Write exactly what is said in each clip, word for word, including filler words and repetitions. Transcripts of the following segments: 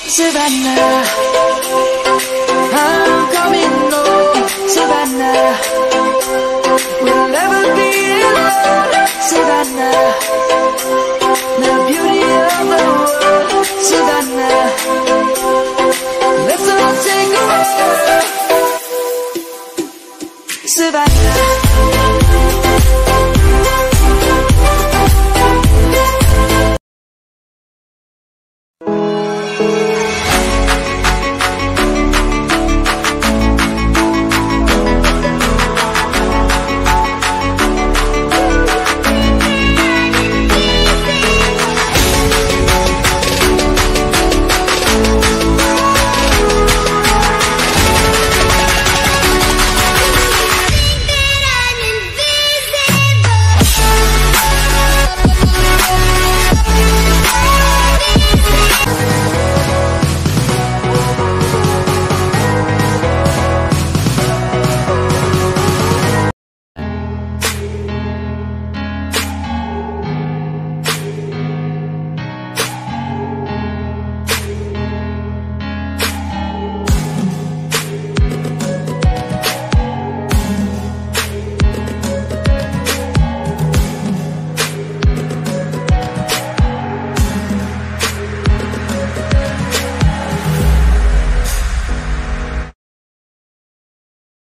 Savannah, I'm coming home, Savannah. We'll never be alone, Savannah. The beauty of the world, Savannah. Let's all take a walk, Savannah.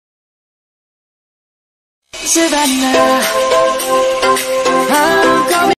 Savannah, I'm coming.